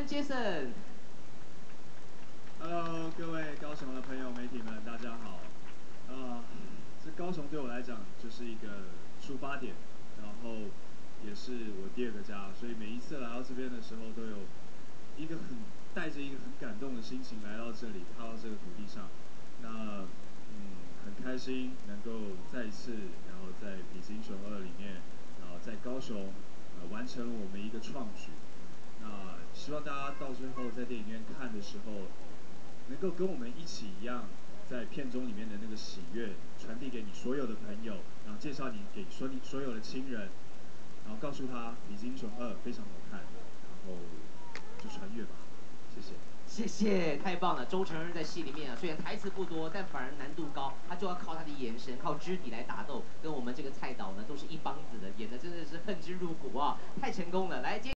杰森。 Hello，各位高雄的朋友、媒体们，大家好。这高雄对我来讲就是一个出发点，然后也是我第二个家，所以每一次来到这边的时候，都有带着一个很感动的心情来到这里，踏到这个土地上。那很开心能够再一次，然后在《比英雄2》里面，然后在高雄完成了我们一个创举。那希望大家到最后在电影院看的时候，能够跟我们一起一样，在片中里面的那个喜悦传递给你所有的朋友，然后介绍你给你所有的亲人，然后告诉他《比英雄2》非常好看，然后就传阅吧，谢谢。 谢谢，太棒了！周承恩在戏里面啊，虽然台词不多，但反而难度高，他就要靠他的眼神、靠肢体来打斗，跟我们这个蔡导呢都是一帮子的，演的真的是恨之入骨啊，太成功了！来接。